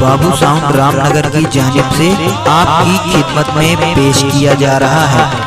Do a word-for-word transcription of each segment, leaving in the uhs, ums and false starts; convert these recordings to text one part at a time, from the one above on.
बाबू sound Ramnagar की जानिब से आपकी खिदमत में पेश किया जा रहा है।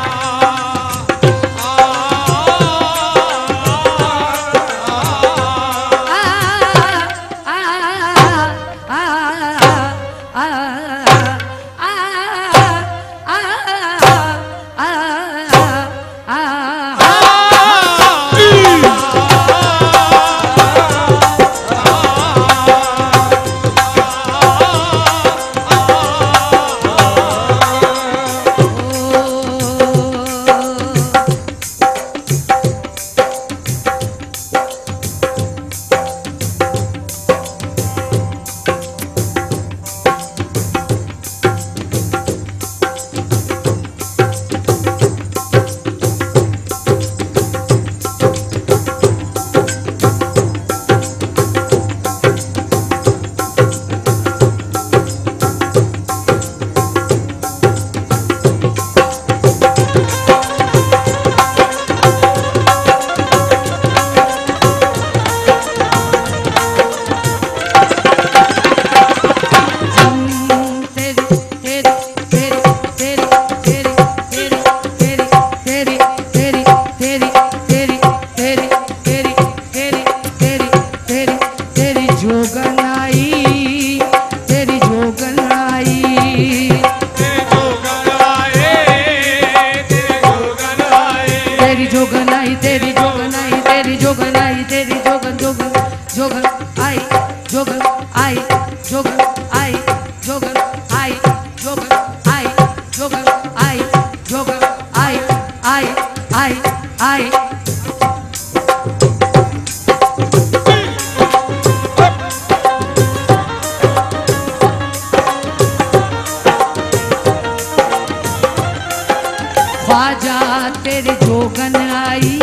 ख्वाजा तेरी जोगन आई,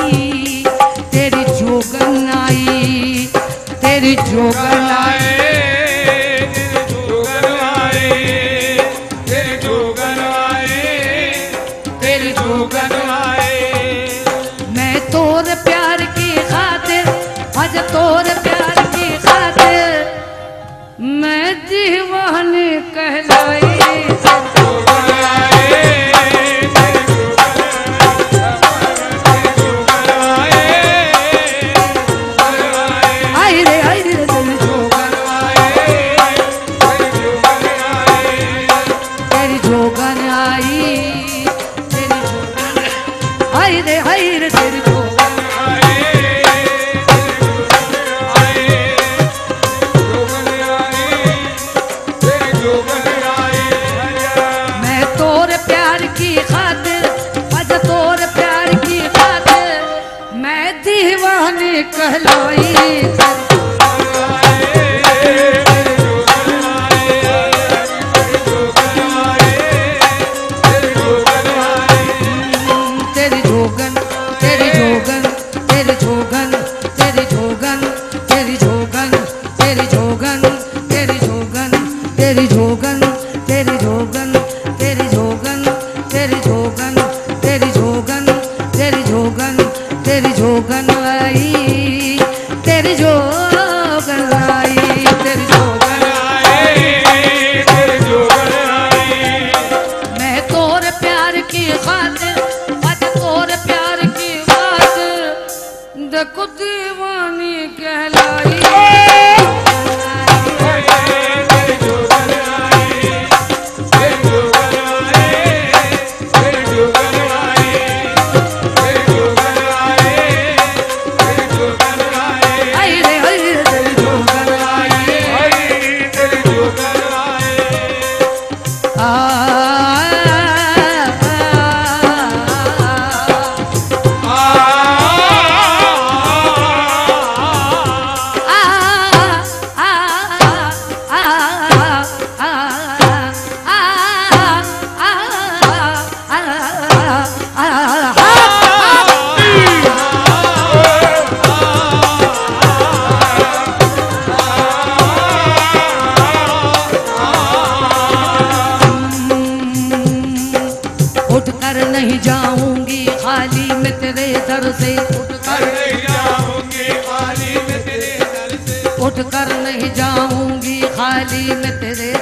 तेरी जोगन आई, तेरी जोगन आई, तेरी जोगन आई, तेरी जोगन आई, तेरी जोगन आई। मैं तोर प्यार की खातिर, आज तोर प्यार की खातिर मैं दीवानी कहलाई। नहीं जाऊंगी खाली मैं तेरे दर से, उठ कर नहीं जाऊंगी खाली मैं तेरे दर से, उठ कर नहीं जाऊंगी खाली मैं तेरे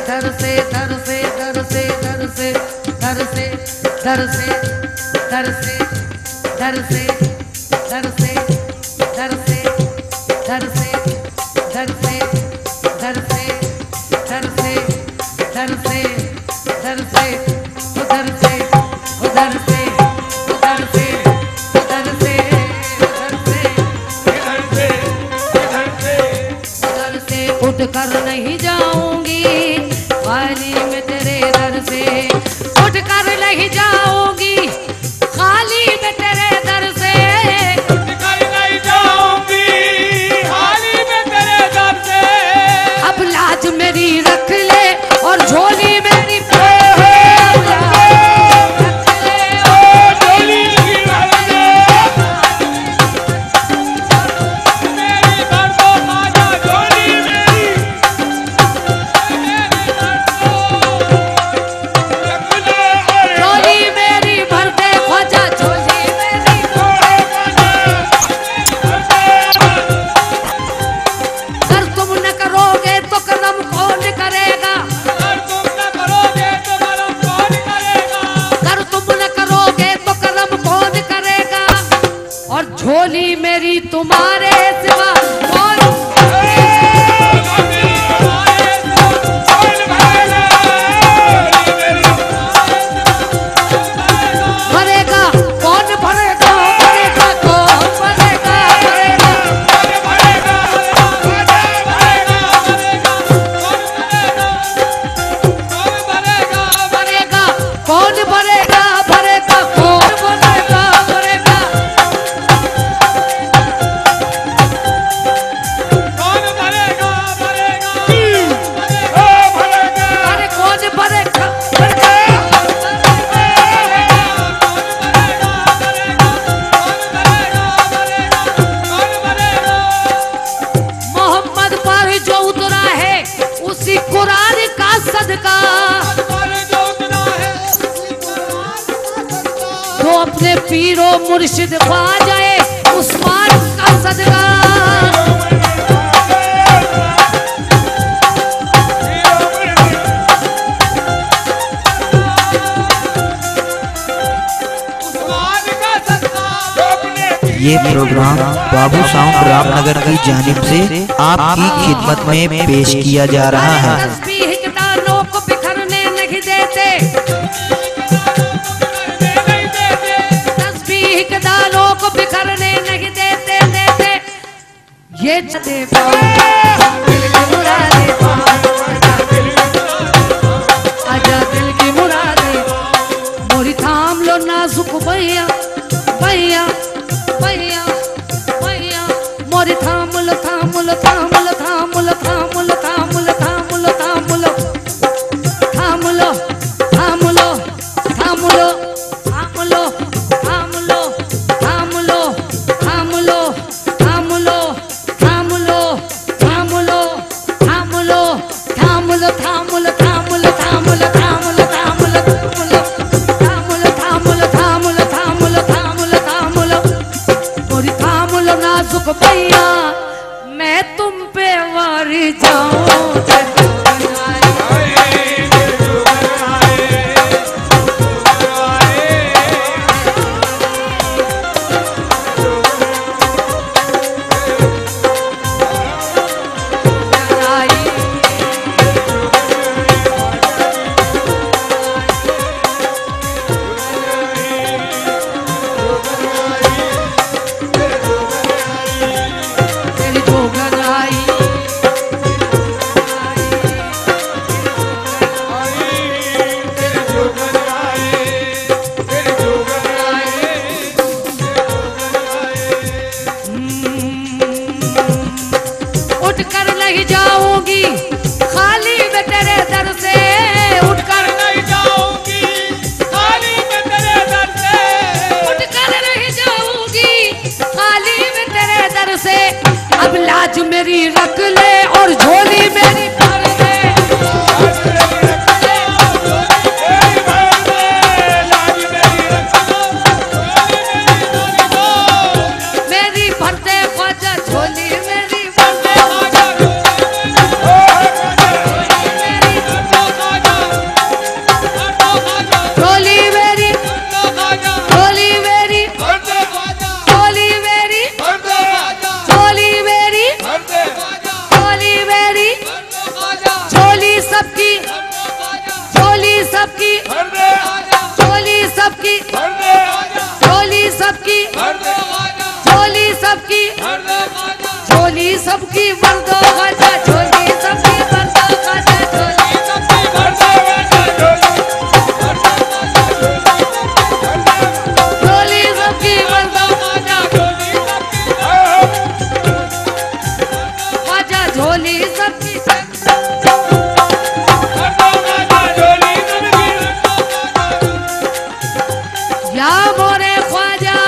से दर से दर से दर से दर से दर से दर से दर से दर से दर से दर से दर से दर से उधर से उधर से उधर से उधर से उधर से इधर से इधर से दर से उठ कर नहीं जाऊंगी खाली में तेरे दर से उठ कर नहीं जाऊंगी खाली में तेरे दर से निकल नहीं जाऊंगी हाली में तेरे दर से अब लाज मेरी रख ले और झोली मेरी डोली की भर दे मेरी दर्दों माजा डोली मेरी मेरी दर्दों रख ले झोली मेरी भर दे ख्वाजा झोली मेरी अगर तुम न करोगे तो करम कौन करेगा अगर तुम न करोगे तो करम कौन करेगा अगर तुम न करोगे तो करम कौन करेगा और झोली मेरी तुम्हारे सिवा कौन भरेगा कौन भरेगा भरेगा कौन भरेगा भरेगा भरेगा कौन भरेगा भरेगा कौन भरेगा भरेगा अरे कौन भरेगा मोहम्मद पर जो उतरा है उसी कुरान का सदका जो अपने पीरो मुर्शिद पा जाए उस्मान का सदका ये प्रोग्राम बाबू साउंड रामनगर की जानिब से आपकी खिदमत में पेश किया जा रहा है। तस्बीह के दानों को बिखरने नहीं देते तस्बीह के दानों को बिखरने नहीं देते देते ये चले दिल की मुरादे आजा दिल की मुरादे मोरी थाम लो नाजुक भैया भैया भैया भैया मोरी थाम लो थाम लो थाम लो थाम लो थाम लो थाम लो थाम लो थाम लो थाम लो थाम लो थाम लो थाम लो थाम लो थाम लो थाम लो थाम लो थाम लो थाम सबकी भर दे आजा, झोली सबकी भर दे आजा, झोली सबकी भर दे आजा, झोली सबकी भर दे आजा, झोली सबकी भर दो खाजा, झोली सबकी भर दो खाजा, झोली सबकी भर दे आजा, झोली, भर दे आजा, झोली, झोली सबकी भर दो आजा, झोली सबकी, खाजा, झोली सबकी भर दो आजा, झोली सबकी, या मोरे ख्वाजा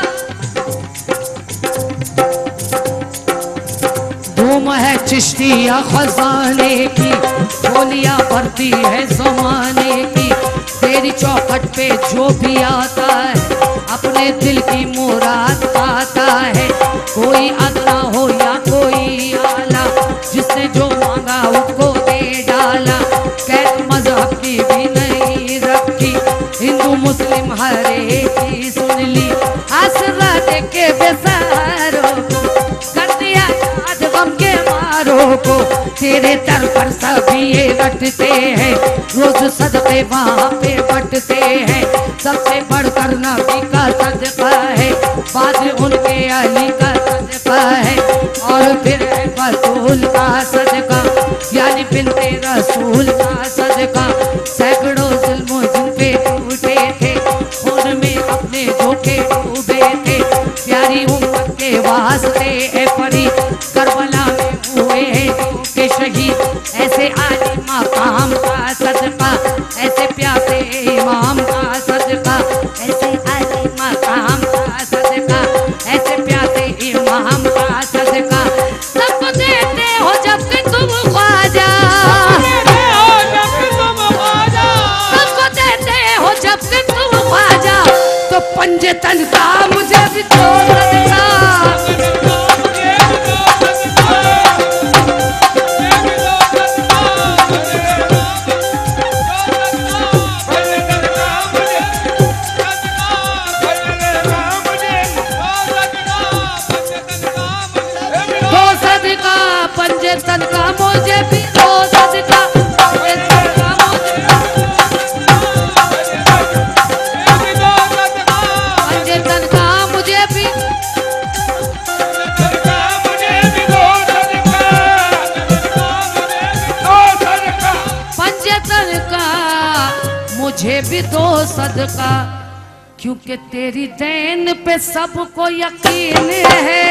धूम है चिश्तिया खजाने की, झोलियां भरती है जमाने की। तेरी चौखट पे जो भी आता है अपने दिल की मुराद पाता है। कोई अदना हो या कोई आला, जिसने जो मांगा उसको दे डाला। कैद मजहब की भी नहीं रखी, हिंदू मुस्लिम हर एक की सुन ली। आसरा दे के बेसहारों को कर दिया याद गम के मारों को। तेरे दर पर सभी ये रटते हैं, रोज सदके वहाँ पे बटते हैं। सबसे बढ़कर नबी का सदका है, बाद उनके अली का सदका है, और फिर है बतूल का सदका, यानी बिनते रसूल का सदका। सैकड़ों जुल्म जिन पे टूटे थे, उनमें अपने धोखे डूबे थे। प्यारी उम्मत के वास्ते ए परी करबला में हुए हैं के शहीद। ऐसे आली मकाम का सदका, ऐसे प्यासे इमाम का सदका, ऐसे आली मकाम का सदका, ऐसे प्यासे इमाम का सदका। सबको देते हो जब कि तुम ख्वाजा, देते हो जब कि तुम ख्वाजा, सबको देते हो जब कि तुम ख्वाजा। तो पंजतन का मुझे भी तो सदका, ये भी तो सदका, ये भी तो सदका, भर दे सदका मुझे, सदका, भर दे सदका मुझे, सदका, पंजतन का मुझे भी तो सदका, पंजतन का मुझे ये भी तो सदका, पंजतन का मुझे भी सदका मुझे भी तो सदका, सदका मुझे भी तो सदका, पंजतन का मुझे भी दो सदका। क्योंकि तेरी देन पे सबको यकीन है।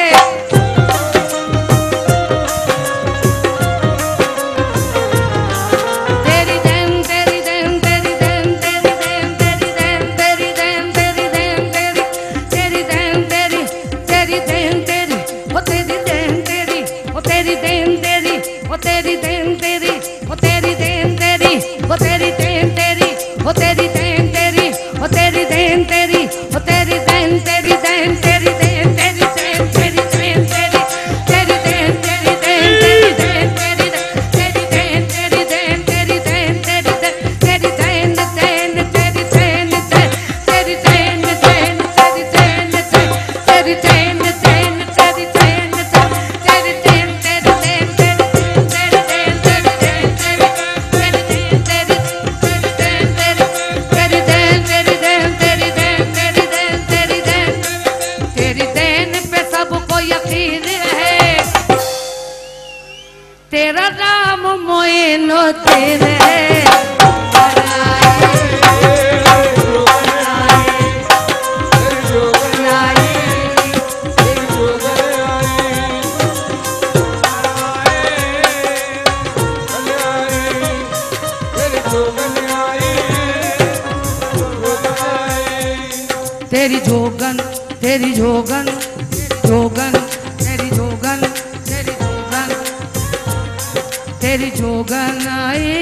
तेरी देन तेरी देन तेरी देन तेरी देन तेरी देन तेरी देन तेरी देन तेरी तेरी देन तेरी तेरी देन तेरी ओ तेरी देन तेरी ओ तेरी देन तेरी ओ तेरी देन तेरी ओ तेरी देन तेरी ओ तेरी देन तेरी ओ तेरी देन तेरी ओ तेरी देन तेरी ओ तेरी देन तेरी देन तेरी देन तेरी देन तेरी देन तेरी तेरी देन तेरी देन तेरी देन तेरी तेरी देन तेरी देन तेरी देन तेरी तेरी देन देन तेरी देन तेरी देन देन तेरी देन तेरी देन देन तेरी देन तेरी देन तेरी देन तेरी देन तेरी देन तेरी देन तेरी देन तेरी देन तेरी देन तेरी देन तेरी देन तेरी देन तेरी देन पे सबको यकीन है। तेरा नाम मोइनो तेरे तेरी जोगन तेरी जोगन जोगन तेरी जोगन तेरी जोगन तेरी जोगन आई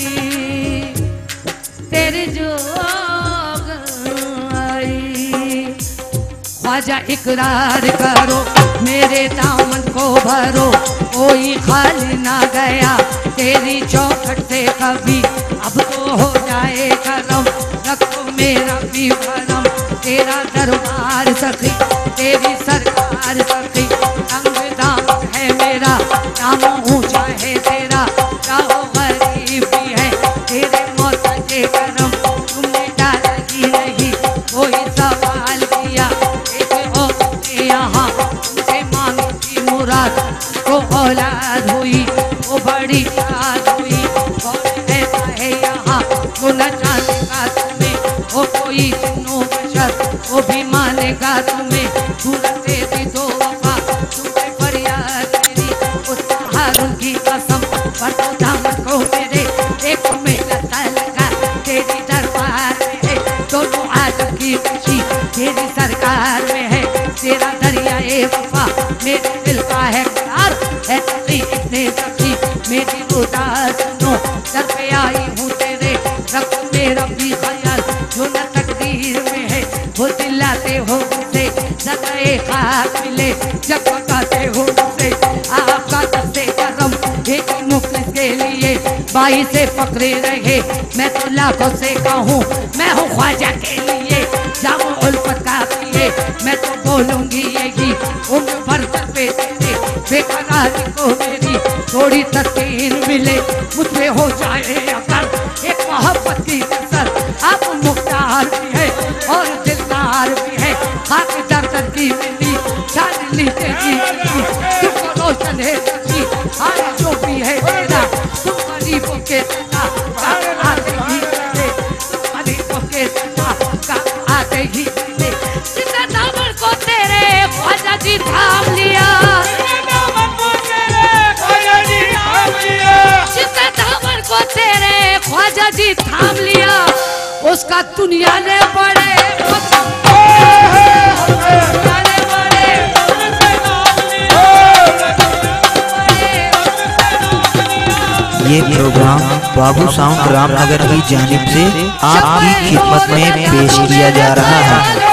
तेरी जोगन आई। ख्वाजा इकरार करो मेरे दामन को भरो, कोई खाली ना गया तेरी चौखट से कभी। अब तो हो जाए करम, रखो मेरा भी भरम, तेरा दरबार सखी तेरी सरकार सखी। रंग दाम है मेरा, नाम ऊंचा है तेरा, चाहो गरीब भी है तेरे मौत के करम। भी मानेगा तुम्हें सूरत दी दो वफा तुम्हें फरियाद मेरी उस हारून की कसम पर तो दामन को मेरे एक मेरा लगा तेरी दरबार में है दोनों आदम की खुशी तेरी सरकार में है तेरा दरिया ए वफा मेरे दिल का है करार है तेरी इतने सखी मेरी उदास सुनो दर पे आई हूँ तेरे रब में रब्बी ख्याल जो न तकदीर में है वो दिलाते हो मुझसे सदाए खाक मिले जब बताते हो मुझसे आपका दस्ते करम एक मुखलिस के लिए बाई से पकड़े रहे मैं तो लाखों से कहूँ मैं हूँ ख्वाजा के लिए जामो उल्फत का पिए मैं तो बोलूँगी यही उम्र भर तक पे तेरे बेकरारी को मेरी थोड़ी तस्कीन मिले मुझसे हो जाए अगर एक मोहब्बत की कसर आप मुख्तार भी है और दिलदार भी है खाक दर्द की मिली जान ली तेरी तुम रोशन है सच्ची आया जो भी है तेरा तुम गरीबों के सदा काम आते ही तेरे तुम गरीबों के सदा काम आते ही तेरे जितना दामन को तेरे ख्वाजा जी थाम लिया जितना दामन को तेरे ख्वाजा जी थाम लिया उसका दुनिया ने बड़े ये प्रोग्राम बाबू साउंड रामनगर की जानिब से आपकी खिदमत में पेश किया जा रहा है।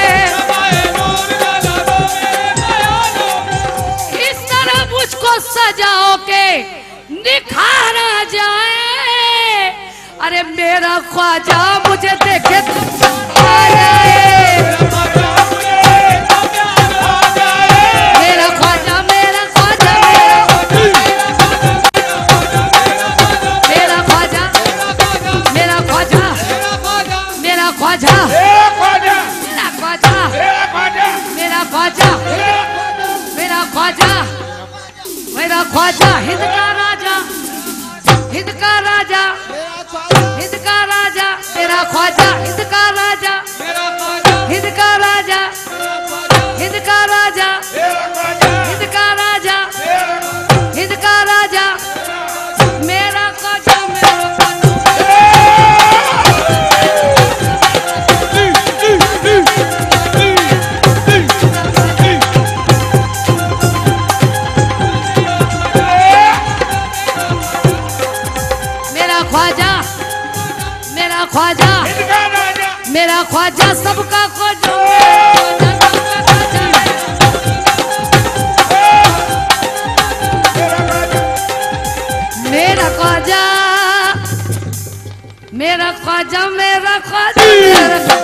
इस तरह मुझको सजाओ के निखारा जाए अरे मेरा ख्वाजा मुझे देखे तो आ जाए मेरा ख्वाजा मेरा ख्वाजा मेरा ख्वाजा मेरा ख्वाजा मेरा ख्वाजा मेरा ख्वाजा मेरा ख्वाजा मेरा ख्वाजा मेरा ख्वाजा हिंद का राजा हिंद का राजा हिंद का राजा तेरा ख्वाजा हिंद का राजा हिंद का राजा हिंद का राजा हिंद का राजा हिंद का राजा मेरा ख्वाजा मेरा ख्वाजा मेरा ख्वाजा मेरा ख्वाजा सबका ख्वाजा मेरा ख्वाजा मेरा ख्वाजा मेरा ख्वाजा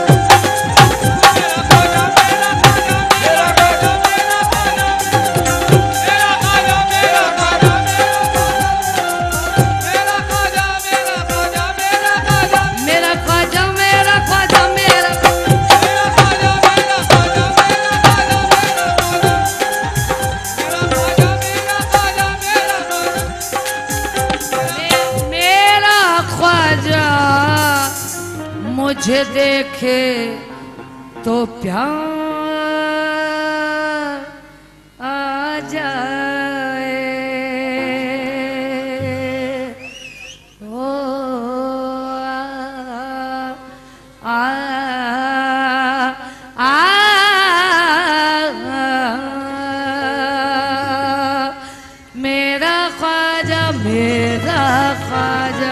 मुझे देखे तो प्यार आ जाए ओ आ, आ, आ, आ, मेरा ख्वाजा मेरा ख्वाजा